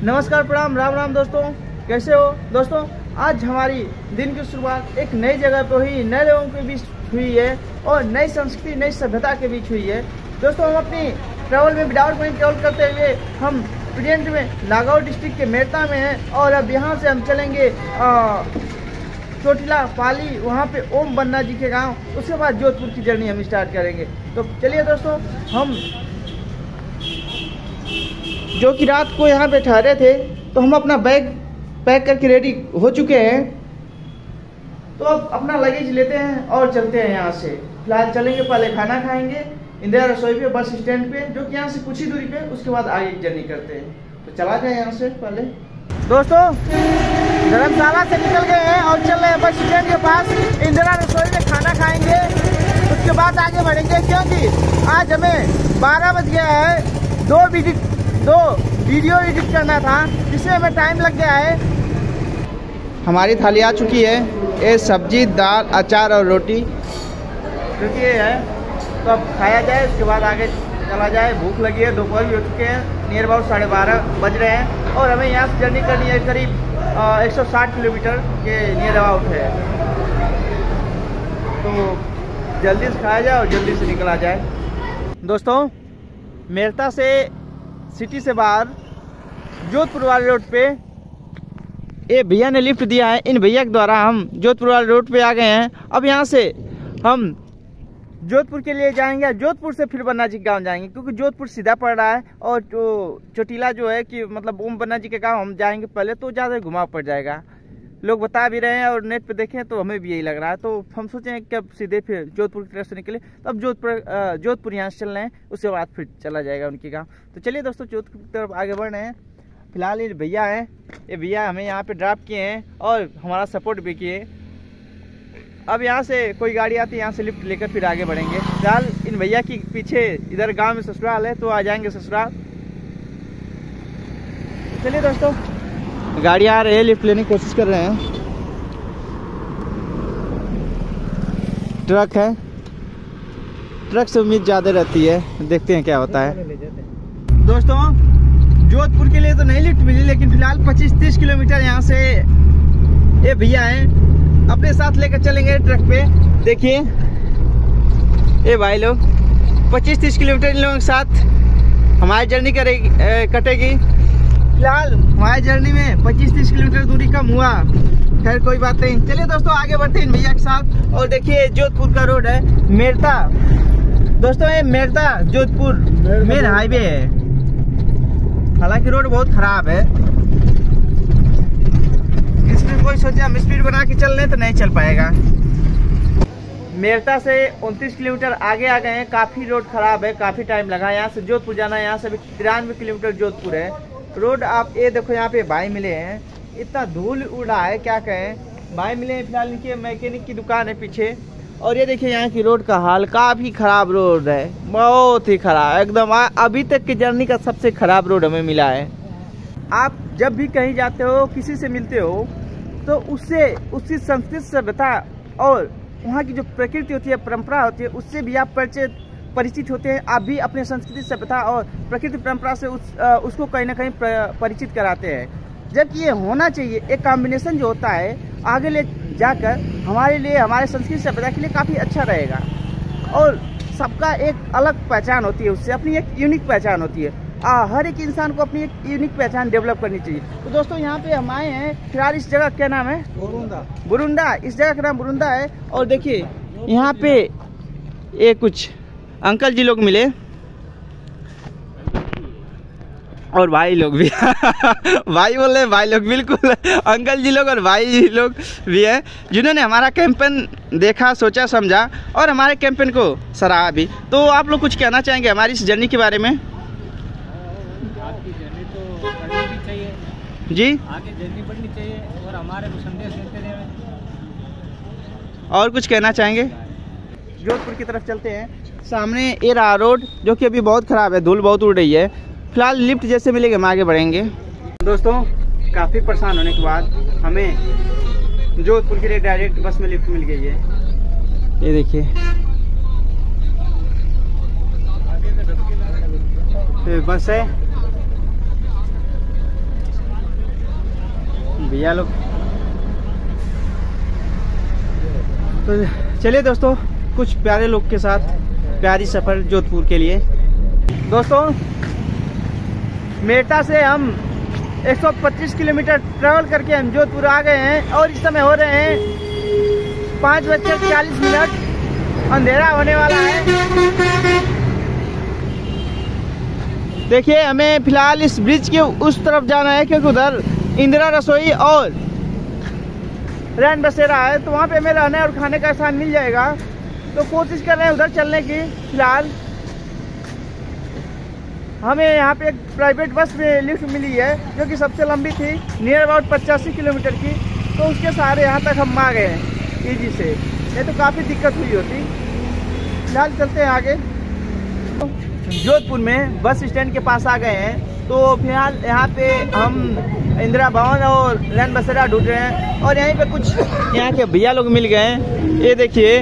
नमस्कार, प्रणाम, राम राम दोस्तों, कैसे हो दोस्तों। आज हमारी दिन की शुरुआत एक नई जगह पर हुई, नए लोगों के बीच हुई है और नई संस्कृति नई सभ्यता के बीच हुई है। दोस्तों हम अपनी ट्रैवल में विदाउट मनी ट्रैवल करते हुए हम प्रेजेंट में नागौर डिस्ट्रिक्ट के मेरता में हैं और अब यहाँ से हम चलेंगे चोटिला पाली, वहाँ पे ओम बन्ना जी के गांव, उसके बाद जोधपुर की जर्नी हम स्टार्ट करेंगे। तो चलिए दोस्तों, हम जो कि रात को यहाँ पे ठहरे थे तो हम अपना बैग पैक करके रेडी हो चुके हैं। तो अब अपना लगेज लेते हैं और चलते हैं यहाँ से। फिलहाल चलेंगे, पहले खाना खाएंगे इंदिरा रसोई पे, बस स्टैंड पे, जो कि यहाँ से कुछ ही दूरी पे, उसके बाद आगे की जर्नी करते हैं। तो चला जाए यहाँ से। पहले दोस्तों धर्मशाला से निकल गए हैं और चल रहे हैं बस स्टैंड के पास। इंदिरा रसोई में खाना खाएंगे, उसके बाद आगे बढ़ेंगे, क्योंकि आज हमें 12 बज गया है। दो वीडियो एडिट करना था, जिसमें हमें टाइम लग गया है। हमारी थाली आ चुकी है, ये सब्जी, दाल, अचार और रोटी जो कि ये है। तो अब खाया जाए, उसके बाद आगे चला जाए। भूख लगी है, दोपहर भी हो चुके हैं, नियर अबाउट 12:30 बज रहे हैं और हमें यहाँ से जर्नी करनी है करीब 160 किलोमीटर के नियर अबाउट है। तो जल्दी से खाया जाए और जल्दी से निकला जाए। दोस्तों मेरता से सिटी से बाहर जोधपुर वाले रोड पे ये भैया ने लिफ्ट दिया है, इन भैया के द्वारा हम जोधपुर वाले रोड पे आ गए हैं। अब यहाँ से हम जोधपुर के लिए जाएंगे, जोधपुर से फिर बन्ना जी के गाँव जाएंगे, क्योंकि जोधपुर सीधा पड़ रहा है और चोटिला जो है कि मतलब ओम बन्ना जी के गाँव हम जाएंगे पहले, तो ज़्यादा घुमाव पड़ जाएगा। लोग बता भी रहे हैं और नेट पे देखें तो हमें भी यही लग रहा है। तो हम सोचे हैं कि अब सीधे फिर जोधपुर की तरफ से निकले, तो अब जोधपुर यहाँ से चल रहे हैं, उसके बाद फिर चला जाएगा उनके गांव। तो चलिए दोस्तों जोधपुर की तरफ आगे बढ़ रहे हैं। फिलहाल ये भैया हैं, ये भैया हमें यहाँ पे ड्रॉप किए हैं और हमारा सपोर्ट भी किए। अब यहाँ से कोई गाड़ी आती है, यहाँ से लिफ्ट लेकर फिर आगे बढ़ेंगे। फिलहाल इन भैया की पीछे इधर गाँव में ससुराल है, तो आ जाएंगे ससुराल। चलिए दोस्तों, गाड़ी आ रही है, लिफ्ट लेने की कोशिश कर रहे हैं। ट्रक है, ट्रक से उम्मीद ज़्यादा रहती है, देखते हैं क्या होता है। दोस्तों जोधपुर के लिए तो नहीं लिफ्ट मिली, लेकिन फिलहाल 25-30 किलोमीटर यहाँ से ये भैया हैं अपने साथ लेकर चलेंगे ट्रक पे। देखिए ये भाई लोग 25-30 किलोमीटर इन लोगों के साथ हमारी जर्नी कटेगी। फिलहाल हमारी जर्नी में 25-30 किलोमीटर दूरी कम हुआ, खैर कोई बात नहीं। चलिए दोस्तों आगे बढ़ते हैं इन भैया के साथ। और देखिए जोधपुर का रोड है मेरता। दोस्तों ये मेरता जोधपुर मेन हाईवे है, हालांकि रोड बहुत खराब है। इसमें कोई सोचे हम स्पीड बना के चल रहे तो नहीं चल पाएगा। मेरता से 29 किलोमीटर आगे आ गए हैं। काफी रोड खराब है, काफी टाइम लगा। यहाँ से जोधपुर जाना है, यहाँ से 93 किलोमीटर जोधपुर है रोड। आप ये देखो, यहाँ पे भाई मिले हैं, इतना धूल उड़ रहा है क्या कहें। भाई मिले हैं, फिलहाल इनकी मैकेनिक की दुकान है पीछे। और ये देखिए यहाँ की रोड का हाल, काफ़ी ख़राब रोड है, बहुत ही ख़राब एकदम। अभी तक की जर्नी का सबसे ख़राब रोड हमें मिला है। आप जब भी कहीं जाते हो, किसी से मिलते हो, तो उससे उसकी संस्कृति सभ्यता और वहाँ की जो प्रकृति होती है, परंपरा होती है, उससे भी आप परिचित होते हैं। आप भी अपने संस्कृति सभ्यता और प्रकृति परंपरा से उसको कहीं ना कहीं परिचित कराते हैं, जबकि ये होना चाहिए। एक कॉम्बिनेशन जो होता है आगे ले जाकर हमारे लिए, हमारे संस्कृति सभ्यता के लिए काफ़ी अच्छा रहेगा। और सबका एक अलग पहचान होती है, उससे अपनी एक यूनिक पहचान होती है। हर एक इंसान को अपनी एक यूनिक पहचान डेवलप करनी चाहिए। तो दोस्तों यहाँ पे हम आए हैं, फिलहाल इस जगह क्या नाम है? बुरुंडा। इस जगह का नाम बुरुंडा है। और देखिए यहाँ पे ये कुछ अंकल जी लोग मिले और भाई लोग भी भाई बोल रहे, भाई लोग बिल्कुल अंकल जी लोग और भाई जी लोग भी है, जिन्होंने हमारा कैंपेन देखा, सोचा, समझा और हमारे कैंपेन को सराहा भी। तो आप लोग कुछ कहना चाहेंगे हमारी इस जर्नी के बारे में? आपकी जर्नी तो बढ़नी भी चाहिए जी, आगे जर्नी बढ़नी चाहिए और हमारे को संदेश देते रहे। और कुछ कहना चाहेंगे? जोधपुर की तरफ चलते हैं। सामने ये रहा रोड, जो कि अभी बहुत ख़राब है, धूल बहुत उड़ रही है। फिलहाल लिफ्ट जैसे मिलेगी हम आगे बढ़ेंगे। दोस्तों काफ़ी परेशान होने के बाद हमें जोधपुर के लिए डायरेक्ट बस में लिफ्ट मिल गई है। ये देखिए बस है। भैया लोग। तो चलिए दोस्तों, कुछ प्यारे लोग के साथ प्यारी सफ़र जोधपुर के लिए। दोस्तों, मेटा से हम 125 किलोमीटर ट्रैवल करके हम जोधपुर आ गए हैं और इस समय हो रहे हैं 5:40। अंधेरा होने वाला है। देखिए, हमें फिलहाल इस ब्रिज के उस तरफ जाना है क्योंकि उधर इंदिरा रसोई और रैन बसेरा है, तो वहाँ पे हमें रहने और खाने का स्थान मिल जाएगा। तो कोशिश कर रहे हैं उधर चलने की। फिलहाल हमें यहाँ पे एक प्राइवेट बस में लिफ्ट मिली है जो कि सबसे लंबी थी, नियर अबाउट 85 किलोमीटर की। तो उसके सहारे यहाँ तक हम आ गए हैं ईजी से, नहीं तो काफ़ी दिक्कत हुई होती। फिलहाल चलते हैं आगे। जोधपुर में बस स्टैंड के पास आ गए हैं। तो फिलहाल यहाँ पे हम इंदिरा भवन और रैन बसेरा ढूंढ रहे हैं और यहीं पे कुछ यहाँ के भैया लोग मिल गए हैं। ये देखिए,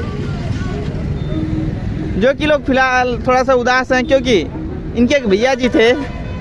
जो कि लोग फिलहाल थोड़ा सा उदास हैं क्योंकि इनके एक भैया जी थे,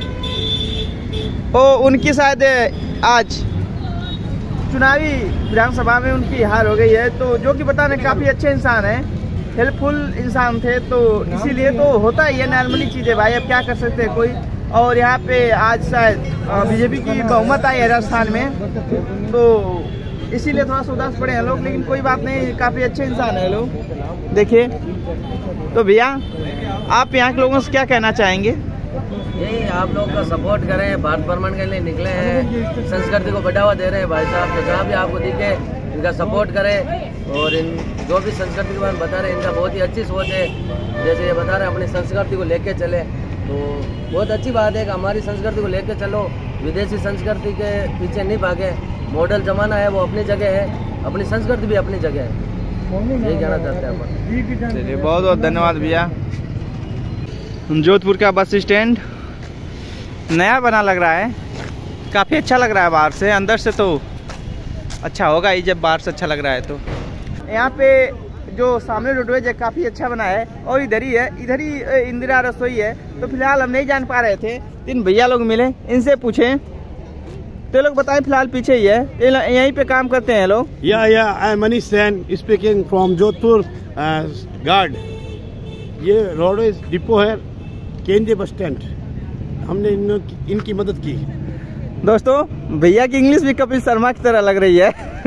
वो उनकी शायद आज चुनावी विधानसभा में उनकी हार हो गई है। तो जो कि बताने काफ़ी अच्छे इंसान हैं, हेल्पफुल इंसान थे, तो इसीलिए तो होता ही है नॉर्मली चीज़ें भाई, अब क्या कर सकते हैं कोई। और यहाँ पे आज शायद बीजेपी की बहुमत आई है राजस्थान में, तो इसीलिए थोड़ा सा उदास पड़े हैं लोग, लेकिन कोई बात नहीं, काफ़ी अच्छे इंसान है लोग। देखिए, तो भैया आप यहाँ के लोगों से क्या कहना चाहेंगे? यही आप लोग का सपोर्ट करें, भारत भ्रमण के लिए निकले हैं, संस्कृति को बढ़ावा दे रहे हैं भाई साहब। तो जहाँ भी आपको दिखे इनका सपोर्ट करें और इन जो भी संस्कृति के बारे में बता रहे हैं, इनका बहुत ही अच्छी सोच है। जैसे ये बता रहे हैं अपनी संस्कृति को लेके चले, तो बहुत अच्छी बात है कि हमारी संस्कृति को लेके चलो, विदेशी संस्कृति के पीछे नहीं भागे। मॉडल जमाना है वो अपनी जगह है, अपनी संस्कृति भी अपनी जगह है, यही कहना चाहते हैं अपन। चलिए, बहुत बहुत धन्यवाद भैया। जोधपुर का बस स्टैंड नया बना लग रहा है, काफ़ी अच्छा लग रहा है बाहर से, अंदर से तो अच्छा होगा ही जब बाहर से अच्छा लग रहा है। तो यहाँ पे जो सामने रोडवेज है काफ़ी अच्छा बना है और इधर ही है, इधर ही इंदिरा रसोई है। तो फिलहाल हम नहीं जान पा रहे थे, 3 भैया लोग मिले, इनसे पूछें तो लोग बताएं। फिलहाल पीछे ही है, यहीं पे काम करते हैं लोग। I am Manish Sen speaking from Jodhpur guard. ये रोडवेज डिपो है, केंद्रीय बस स्टैंड। हमने इनकी मदद की। दोस्तों, भैया की इंग्लिश भी कपिल शर्मा की तरह लग रही है।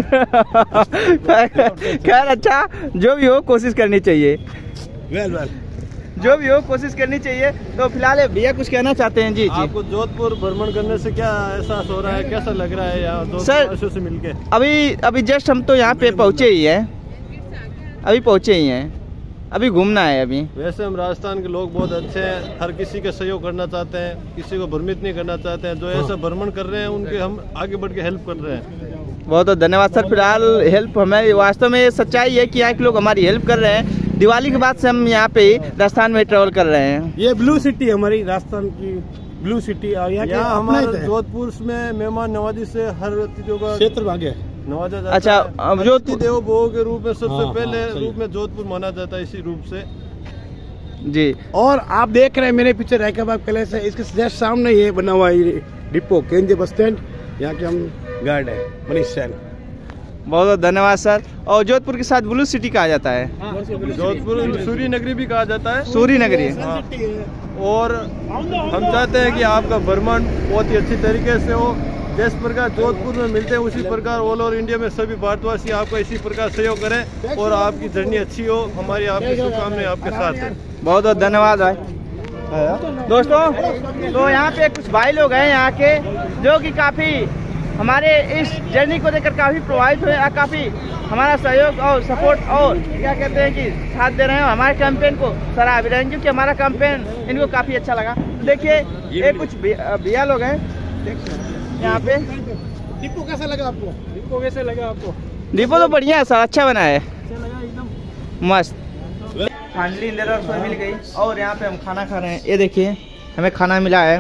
खैर, अच्छा जो भी हो कोशिश करनी चाहिए। वेल जो भी हो कोशिश करनी चाहिए। तो फिलहाल भैया कुछ कहना चाहते हैं? जी आपको जोधपुर भ्रमण करने से क्या एहसास हो रहा है, कैसा लग रहा है यहाँ सर से मिलके? अभी जस्ट हम तो यहाँ पे पहुँचे ही हैं, अभी पहुँचे ही हैं, अभी घूमना है अभी। वैसे हम राजस्थान के लोग बहुत अच्छे हैं, हर किसी का सहयोग करना चाहते हैं, किसी को भ्रमित नहीं करना चाहते हैं। जो ऐसा भ्रमण कर रहे हैं उनके हम आगे बढ़ के हेल्प कर रहे हैं। बहुत बहुत धन्यवाद सर। फिलहाल हेल्प हमें वास्तव में सच्चाई है कि यहाँ के लोग हमारी हेल्प कर रहे हैं। दिवाली के बाद से हम यहाँ पे राजस्थान में ट्रेवल कर रहे हैं। ये ब्लू सिटी हमारी राजस्थान की ब्लू सिटी, और यहाँ हमारे जोधपुर में मेहमान नवाजी से हर चीजों का क्षेत्र भाग्य नवाजा जाता है। अच्छा, जोधपुर देवो भव के रूप में सबसे पहले रूप में जोधपुर माना जाता है, इसी रूप से जी। और आप देख रहे हैं मेरे पीछे रैकाबाग पैलेस है, इसके जस्ट सामने ये बना हुआ है डिपो केंद्रीय बस स्टैंड। यहाँ के हम गार्ड है, मनीष सेन। बहुत बहुत धन्यवाद सर। और जोधपुर के साथ ब्लू सिटी कहा जाता है, जोधपुर सूर्य नगरी भी कहा जाता है, सूर्य नगरी। और हम चाहते हैं कि आपका भ्रमण बहुत ही अच्छी तरीके से हो। जिस प्रकार जोधपुर में मिलते हैं उसी प्रकार ऑल ओवर इंडिया में सभी भारतवासी आपका इसी प्रकार सहयोग करें और आपकी जर्नी अच्छी हो। हमारी आपकी शुभकामनाएं आपके साथ है। बहुत बहुत धन्यवाद भाई। दोस्तों, तो यहाँ पे कुछ भाई लोग हैं यहाँ के जो कि काफ़ी हमारे इस जर्नी को देखकर काफ़ी प्रभावित हुए, काफ़ी हमारा सहयोग और सपोर्ट और क्या कहते हैं कि साथ दे रहे हैं, हमारे कैंपेन को सराह भी रहे हैं क्योंकि हमारा कैंपेन इनको काफ़ी अच्छा लगा। देखिए, ये कुछ भैया लोग हैं यहाँ पे। डिपो कैसा लगा आपको? डिपो कैसे लगा आपको? डिपो तो बढ़िया है सर, अच्छा बना है, एकदम मस्त। फाइनली इंदिरा रसोई मिल गई और यहाँ पे हम खाना खा रहे हैं। ये देखिए, हमें खाना मिला है,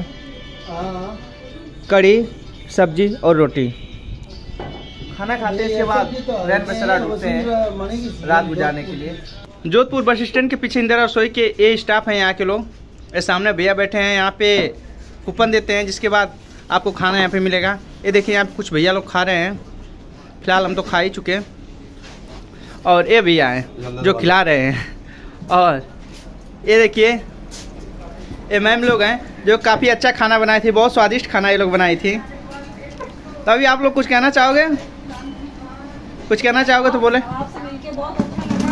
कड़ी, सब्जी और रोटी। खाना खाते हैं, इसके बाद रैन बसेरा ढूंढते हैं रात गुजारने के लिए। जोधपुर बस स्टैंड के पीछे इंदिरा रसोई के ये स्टाफ हैं यहाँ के लोग। ये सामने भैया बैठे हैं, यहाँ पे कूपन देते हैं, जिसके बाद आपको खाना यहाँ पे मिलेगा। ये देखिए यहाँ पे कुछ भैया लोग खा रहे हैं, फिलहाल हम तो खा ही चुके हैं। और ये भैया हैं जो खिला रहे हैं। और ये देखिए ये मैम लोग हैं जो काफ़ी अच्छा खाना बनाए थे, बहुत स्वादिष्ट खाना ये लोग बनाई थी। तो अभी आप लोग कुछ कहना चाहोगे? कुछ कहना चाहोगे तो बोले। आपसे मिलके बहुत अच्छा लगा।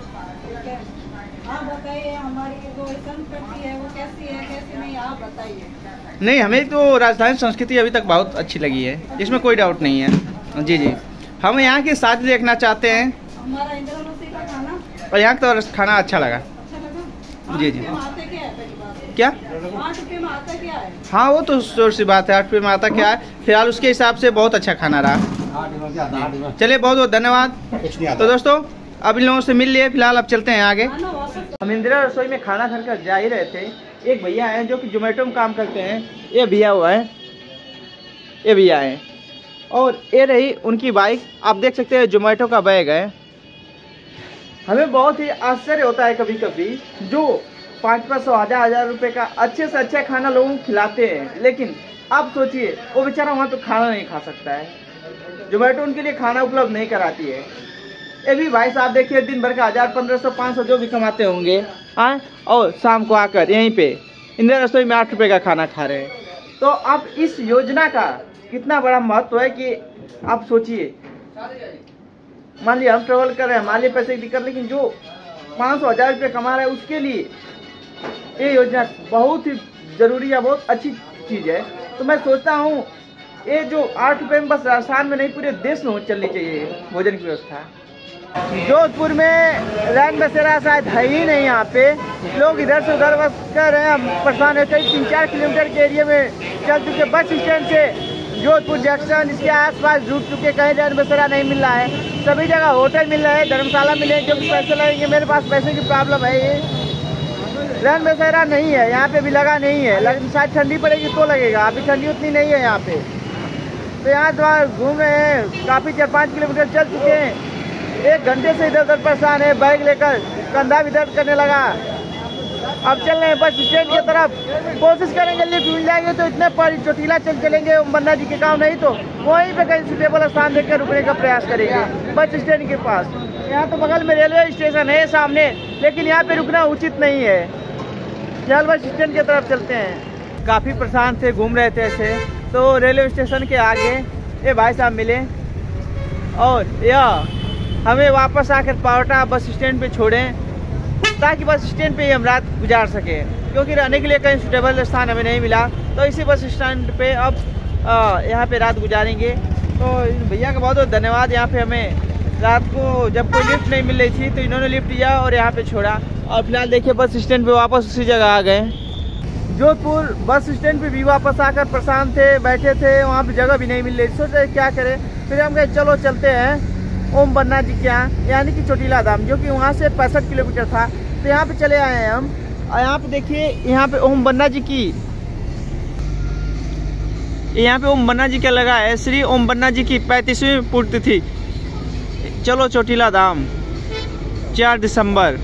आप बताइए हमारी जो संस्कृति है वो कैसी है कैसी नहीं, आप बताइए। नहीं, हमें तो राजस्थानी संस्कृति अभी तक बहुत अच्छी लगी है, इसमें कोई डाउट नहीं है। जी जी, हम यहाँ की शादी देखना चाहते हैं। हमारा इंदिरा नौसी का खाना और यहाँ का तो खाना अच्छा लगा। जी जी। क्या? 8 रुपये में आता क्या है? हाँ वो तो जोर सी बात है, 8 रुपये में आता क्या है। फिलहाल उसके हिसाब से बहुत अच्छा खाना रहा। चलिए बहुत बहुत धन्यवाद। तो दोस्तों अब इन लोगों से मिल लिए, फिलहाल अब चलते हैं आगे। हम इंदिरा रसोई में खाना खाकर जा ही रहे थे। एक भैया हैं जो कि जोमेटो में काम करते हैं, ये भैया हुआ है, ये भैया हैं। और ये रही उनकी बाइक, आप देख सकते हैं जोमेटो का बैग है। हमें बहुत ही आश्चर्य होता है कभी कभी, जो 500 1000 रुपये का अच्छे से अच्छा खाना लोगों को खिलाते हैं, लेकिन आप सोचिए वो बेचारा वहाँ तो खाना नहीं खा सकता है। जोमेटो उनके लिए खाना उपलब्ध नहीं कराती है। ये भी भाई साहब देखिए दिन भर का 1000 1500 500 जो भी कमाते होंगे आए, और शाम को आकर यहीं पे इंदिरा रसोई में 8 रुपये का खाना खा रहे हैं। तो अब इस योजना का कितना बड़ा महत्व है कि आप सोचिए। मान लिया हम ट्रेवल कर रहे हैं, मान लिया पैसे की दिक्कत, लेकिन जो 500 1000 रुपये कमा रहा है उसके लिए ये योजना बहुत ही जरूरी है, बहुत अच्छी चीज़ है। तो मैं सोचता हूँ ये जो 8 रुपये में बस राजस्थान में नहीं पूरे देश में चलनी चाहिए भोजन की व्यवस्था। जोधपुर में रैन बसेरा शायद है ही नहीं, यहाँ पे लोग इधर से उधर बस कर रहे हैं, परेशान होते हैं। 3-4 किलोमीटर के एरिया में चल चुके, बस स्टैंड से जोधपुर जंक्शन इसके आसपास जुट चुके, कहीं रैन बसेरा नहीं मिल रहा है। सभी जगह होटल मिल रहा है, धर्मशाला मिले, जो भी पैसे लगेंगे। मेरे पास पैसे की प्रॉब्लम है, ये रैन बसेरा नहीं है यहाँ पे, भी लगा नहीं है, लेकिन शायद ठंडी पड़ेगी तो लगेगा। अभी ठंडी उतनी नहीं है यहाँ पे। तो यहाँ तो घूम रहे हैं, काफ़ी 4-5 किलोमीटर चल चुके हैं, 1 घंटे से इधर उधर परेशान है, बैग लेकर कंधा भी दर्द करने लगा। अब चल रहे हैं बस स्टैंड की तरफ, कोशिश करेंगे लिफ्ट मिल जाएंगे तो इतने पर चोटीला चलेंगे ओम बन्ना जी के गाँव, नहीं तो वहीं पे कहीं सुटेबल स्थान देखकर रुकने का प्रयास करेंगे बस स्टैंड के पास। यहाँ तो बगल में रेलवे स्टेशन है सामने, लेकिन यहाँ पे रुकना उचित नहीं है। चल बस स्टैंड की तरफ चलते हैं। काफ़ी परेशान थे, घूम रहे थे ऐसे, तो रेलवे स्टेशन के आगे ये भाई साहब मिले और यह हमें वापस आकर पावटा बस स्टैंड पे छोड़ें, ताकि बस स्टैंड पे ही हम रात गुजार सकें, क्योंकि रहने के लिए कहीं सूटेबल स्थान हमें नहीं मिला। तो इसी बस स्टैंड पे अब यहाँ पे रात गुजारेंगे। तो भैया का बहुत बहुत धन्यवाद। यहाँ पे हमें रात को जब कोई लिफ्ट नहीं मिल रही थी तो इन्होंने लिफ्ट दिया और यहाँ पे छोड़ा। और फिलहाल देखिए बस स्टैंड पे वापस उसी जगह आ गए। जोधपुर बस स्टैंड पे भी वापस आकर परेशान थे, बैठे थे, वहाँ पे जगह भी नहीं मिल रही, सोच रहे क्या करें। फिर हम कहे चलो चलते हैं ओम बन्ना जी के यहाँ, यानी कि चोटीला धाम, जो कि वहाँ से 65 किलोमीटर था। तो यहाँ पे चले आए हैं हम। और यहाँ पे देखिए, यहाँ पे ओम बन्ना जी की, यहाँ पे ओम बन्ना जी का लगा है, श्री ओम बन्ना जी की 35वीं पुण्यतिथि। चलो चोटीला धाम 4 दिसंबर।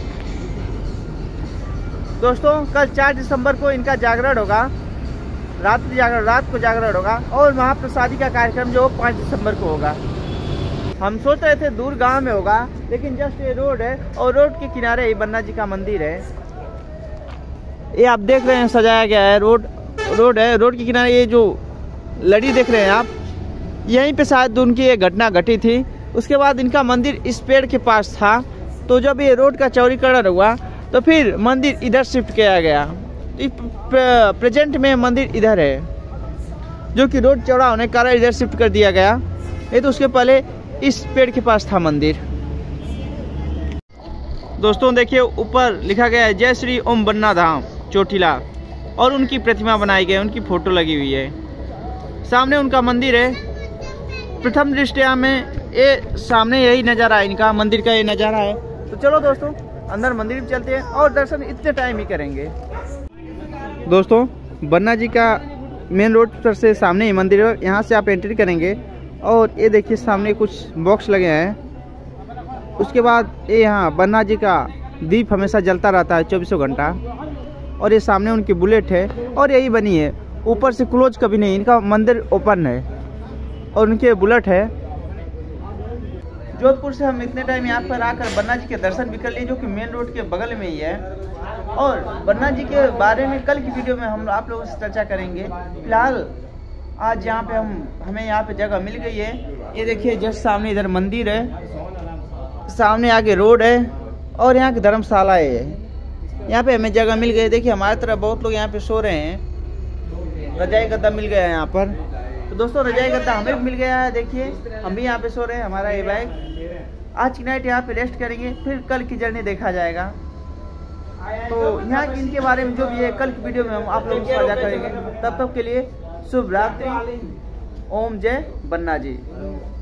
दोस्तों कल 4 दिसंबर को इनका जागरण होगा, रात को जागरण होगा, और महाप्रसादी का कार्यक्रम जो 5 दिसंबर को होगा। हम सोच रहे थे दूर गांव में होगा, लेकिन जस्ट ये रोड है और रोड के किनारे ही बन्ना जी का मंदिर है। ये आप देख रहे हैं सजाया गया है, रोड है, रोड के किनारे ये जो लड़ी देख रहे हैं आप, यहीं पे शायद उनकी एक घटना घटी थी। उसके बाद इनका मंदिर इस पेड़ के पास था, तो जब ये रोड का चौड़ीकरण हुआ तो फिर मंदिर इधर शिफ्ट किया गया। प्रेजेंट में मंदिर इधर है, जो कि रोड चौड़ा होने के कारण इधर शिफ्ट कर दिया गया। ये तो उसके पहले इस पेड़ के पास था मंदिर। दोस्तों देखिए ऊपर लिखा गया है जय श्री ओम बन्ना धाम चोटीला, और उनकी प्रतिमा बनाई गई, उनकी फोटो लगी हुई है। सामने उनका मंदिर है। प्रथम दृष्टया में ये सामने यही नज़ारा है, इनका मंदिर का ये नज़ारा है। तो चलो दोस्तों अंदर मंदिर में चलते हैं और दर्शन इतने टाइम ही करेंगे। दोस्तों बन्ना जी का मेन रोड पर से सामने ही मंदिर है, यहाँ से आप एंट्री करेंगे और ये देखिए सामने कुछ बॉक्स लगे हैं। उसके बाद ये यहाँ बन्ना जी का दीप हमेशा जलता रहता है 24 घंटा, और ये सामने उनकी बुलेट है और यही बनी है ऊपर से क्लोज कभी नहीं, इनका मंदिर ओपन है और उनके बुलेट है। जोधपुर से हम इतने टाइम यहाँ पर आकर बन्ना जी के दर्शन भी कर लिए, जो कि मेन रोड के बगल में ही है। और बन्ना जी के बारे में कल की वीडियो में हम आप लोगों से चर्चा करेंगे। फिलहाल आज यहाँ पे हमें यहाँ पे जगह मिल गई है। ये देखिए जस्ट सामने इधर मंदिर है, सामने आगे रोड है और यहाँ की धर्मशाला है। यहाँ पे हमें जगह मिल गई। देखिए हमारी तरफ बहुत लोग यहाँ पे सो रहे हैं। रजाई गद्दा मिल गया है यहाँ पर। तो दोस्तों रजाई गद्दा हमें भी मिल गया है। देखिए हम भी यहाँ पे सो रहे हैं। हमारा ये बैग आज की नाइट यहाँ पे रेस्ट करेंगे, फिर कल की जर्नी देखा जाएगा। तो यहाँ की इनके बारे में जो भी है कल की वीडियो में हम आप लोगों से साझा करेंगे। तब तक के लिए शुभ रात्रि। ओम जय बन्ना जी।